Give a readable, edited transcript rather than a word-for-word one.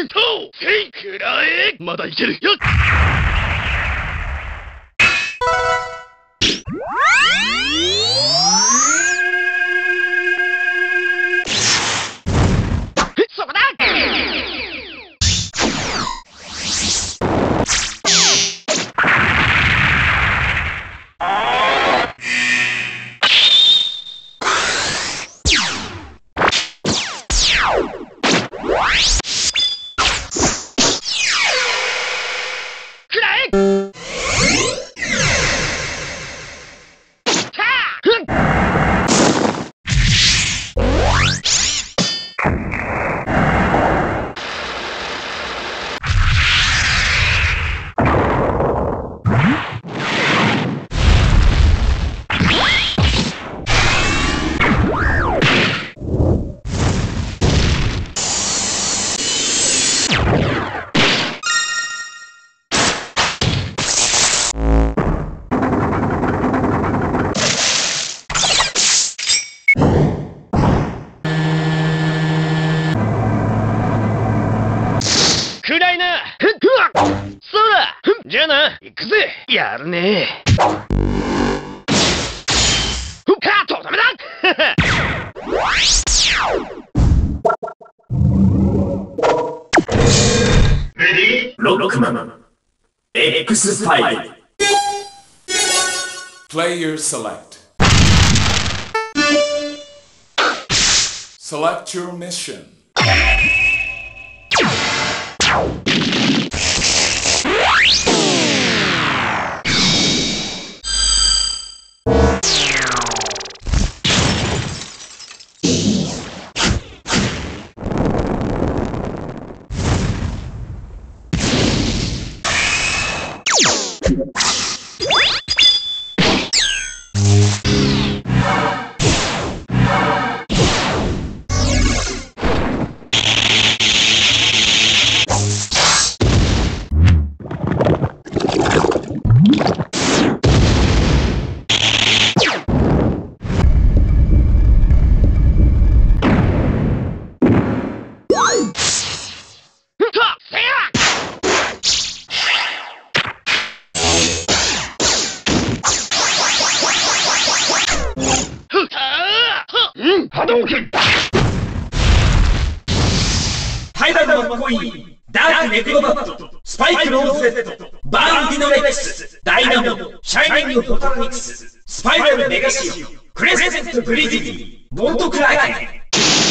トせいくらえ。まだいけるよっ。そこだ。暗いな。そうだ。じゃあな、行くぜ。やるね。とどめだ。 レディーロックマン X5 Player select. Select your mission. ハイダルマッコイーン、ダークネクロバット、スパイクローズレッド、バーンディノレックス、ダイナモ、シャイニングボタニクス、スパイラルメガシオ、クレセントグリディ、ボントクラーケン。